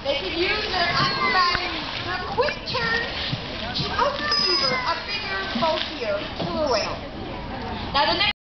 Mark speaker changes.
Speaker 1: They can use their acrobatics, their quick turn to outmaneuver a bigger, bulkier killer whale. Now the next